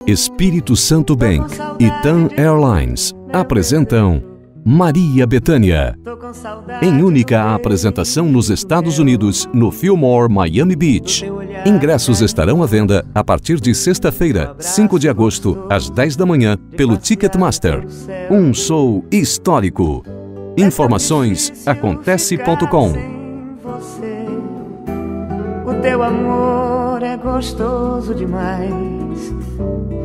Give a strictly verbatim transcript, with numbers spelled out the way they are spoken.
Espírito Santo Bank e TAM Airlines apresentam Maria Bethânia, em única apresentação nos Estados Unidos, no Fillmore Miami Beach. Ingressos estarão à venda a partir de sexta-feira, cinco de agosto, às dez da manhã, pelo Ticketmaster. Um show histórico. Informações acontece ponto com. O teu amor é gostoso demais.